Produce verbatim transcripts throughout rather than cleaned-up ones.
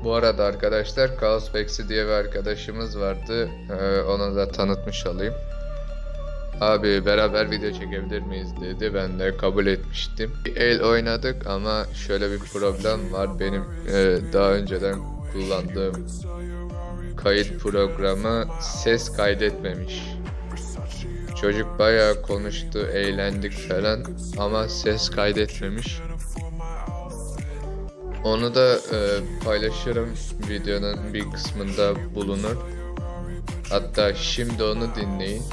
Bu arada arkadaşlar Chaos Bexi diye bir arkadaşımız vardı. Ee, ona da tanıtmış olayım. Abi beraber video çekebilir miyiz dedi. Ben de kabul etmiştim. Bir el oynadık ama şöyle bir problem var. Benim e, daha önceden kullandığım kayıt programı ses kaydetmemiş. Çocuk bayağı konuştu, eğlendik falan ama ses kaydetmemiş. Onu da e, paylaşırım, videonun bir kısmında bulunur. Hatta şimdi onu dinleyin.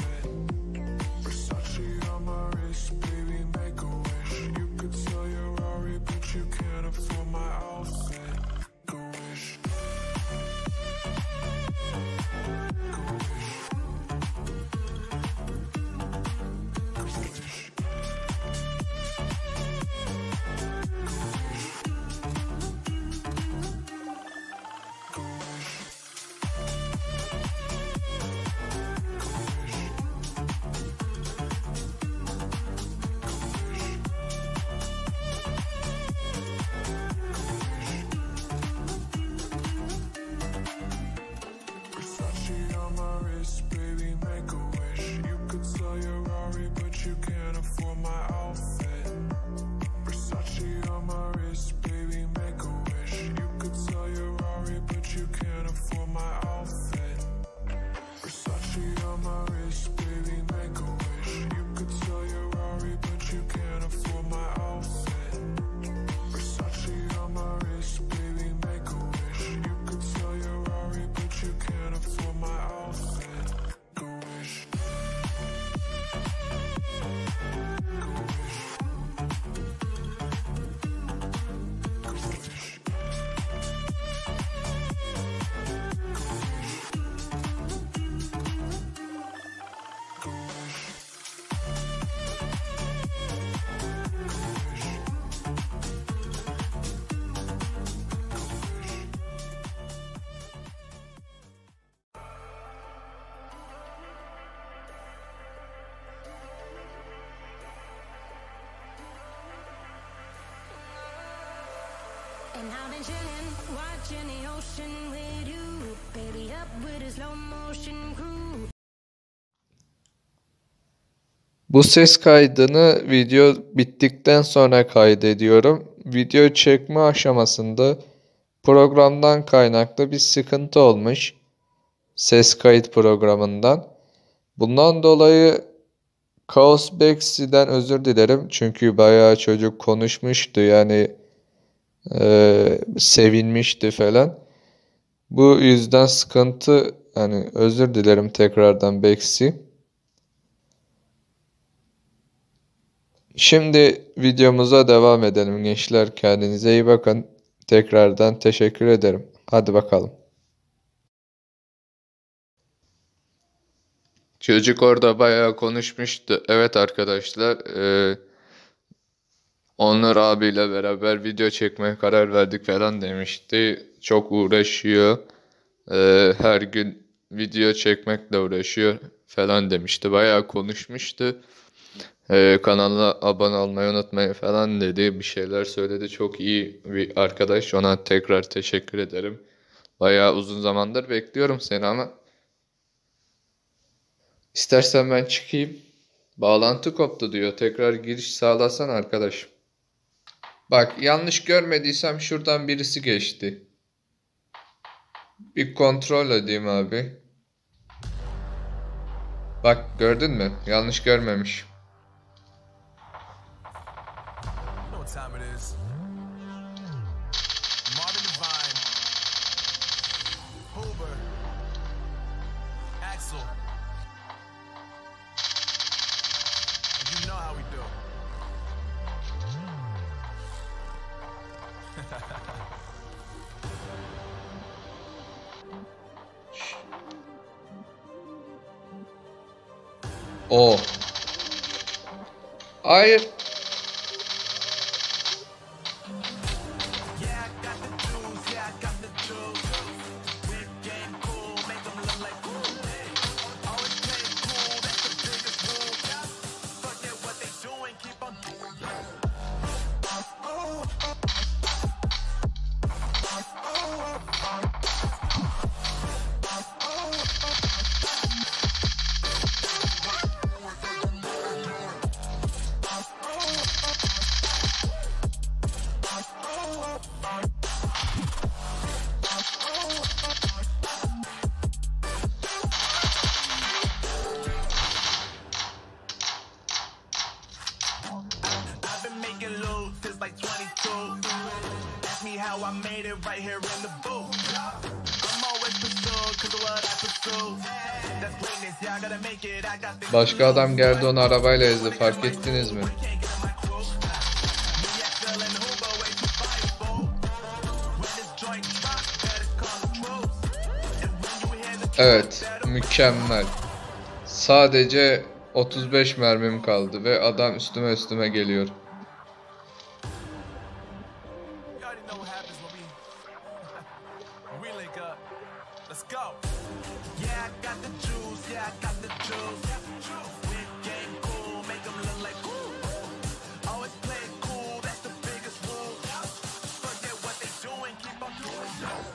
And I've been chillin', watching the ocean with you, baby, up with a slow motion crew. Bu ses kaydını video bittikten sonra kaydediyorum. Video çekme aşamasında programdan kaynaklı bir sıkıntı olmuş. Ses kayıt programından. Bundan dolayı Chaos Bexi'den özür dilerim. Çünkü bayağı çocuk konuşmuştu. Yani e, sevinmişti falan. Bu yüzden sıkıntı, hani özür dilerim tekrardan Bexi. Şimdi videomuza devam edelim gençler. Kendinize iyi bakın. Tekrardan teşekkür ederim. Hadi bakalım. Çocuk orada bayağı konuşmuştu. Evet arkadaşlar. E, Onur abiyle beraber video çekmeye karar verdik falan demişti. Çok uğraşıyor. E, her gün video çekmekle uğraşıyor falan demişti. Bayağı konuşmuştu. Ee, kanalına abone olmayı unutmayın falan dedi. Bir şeyler söyledi. Çok iyi bir arkadaş. Ona tekrar teşekkür ederim. Bayağı uzun zamandır bekliyorum seni ama. İstersen ben çıkayım. Bağlantı koptu diyor. Tekrar giriş sağlasan arkadaş. Bak yanlış görmediysem şuradan birisi geçti. Bir kontrol edeyim abi. Bak gördün mü? Yanlış görmemiş. Time it is. Marvin Devine, Hoover, Axel, and you know how we do. O. Hayır. Oh, attitude. Ask me how I made it right here in the booth. I'm always pursued, cause of what I pursue. That's greatness, yeah, I gotta make it. I got things. Başka adam geldi onu arabayla ezdi, fark ettiniz mi? Evet, mükemmel. Sadece otuz beş mermim kaldı ve adam üstüme üstüme geliyor. You already know what happens when we when we link up. Let's go. Yeah, I got the juice. Yeah, I got the juice. Big game cool, make 'em look like cool. Always play it cool. That's the biggest rule. Forget what they doing, keep on doing.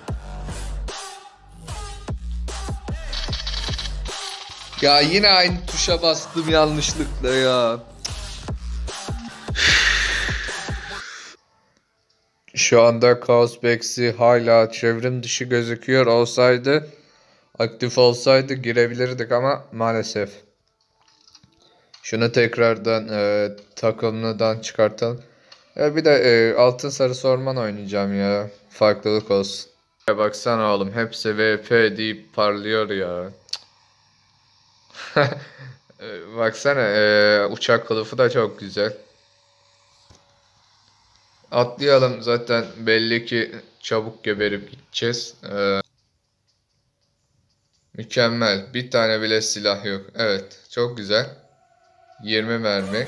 Ya yine aynı tuşa bastım yanlışlıkla ya. Şu anda Chaos Bex'i hala çevrim dışı gözüküyor olsaydı, aktif olsaydı girebilirdik ama maalesef. Şunu tekrardan e, takımlıdan çıkartalım. E, bir de e, altın sarısı orman oynayacağım ya. Farklılık olsun. Ya baksana oğlum, hepsi V P deyip parlıyor ya. E, Baksana e, uçak kılıfı da çok güzel. Atlayalım, zaten belli ki çabuk geberip gideceğiz. Ee, mükemmel. Bir tane bile silah yok. Evet, çok güzel. yirmi mermi.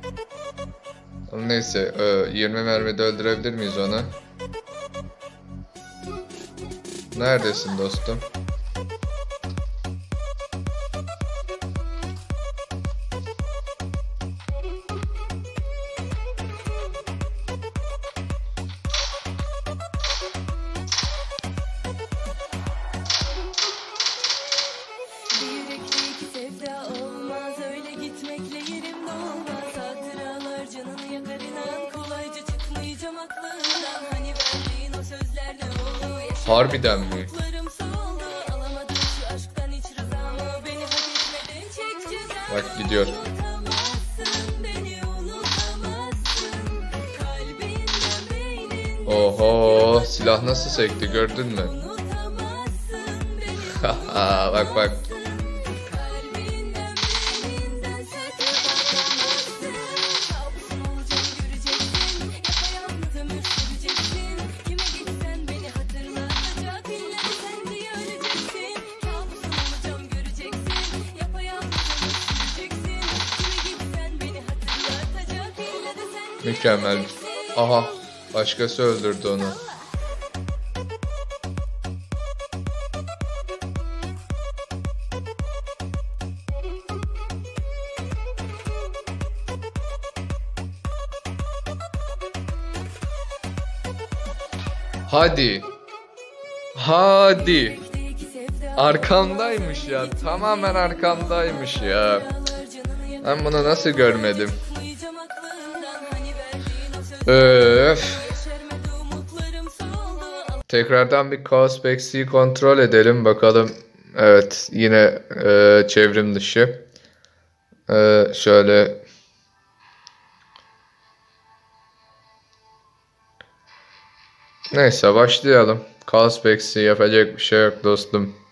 Neyse, e, yirmi mermide öldürebilir miyiz onu? Neredesin dostum? Yürekte iki sevda olmaz, öyle gitmekle yerim dolmaz. Hatıralar canını yakar, inan kolayca çıkmayacağım aklından. Hani verdiğin o sözler ne oldu? Harbiden mi? Yaşadıklarım soldu, alamadım şu aşktan hiç rızamı. Beni hak etmedin, çek cezamı. Bak gidiyor. Unutamazsın, beni unutamazsın. Kalbinden, beyninden Oho, silah nasıl sekti, gördün mü? unutamazsın beni. Haha, bak bak. Kalbinden, beyninden sakın atamazsın. Kabusum olacağım, göreceksin. Yapayalnız ömür süreceksin. Kime gitsen beni hatırlatacak. İlle de sen diye öleceksin. Kabusum olacağım, göreceksin. Yapayalnız ömür süreceksin. Kime gitsen beni hatırlatacak. İlle de sen diye Mükemmel. öleceksin. Aha, başkası öldürdü onu. Hadi. Hadi. Arkamdaymış ya. Tamamen arkamdaymış ya. Ben bunu nasıl görmedim? Öf. Tekrardan bir Chaos Bex'i kontrol edelim bakalım. Evet, yine e, çevrim dışı. E, şöyle. Neyse başlayalım. Chaos Bex'i yapacak bir şey yok dostum.